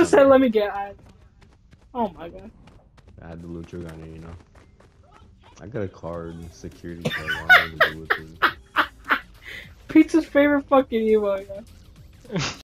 just said, let me get it. Oh my god. I had the little trigger on it, you know. I got a card, security card. I don't know what to do with it. Pizza's favorite fucking emo, yeah.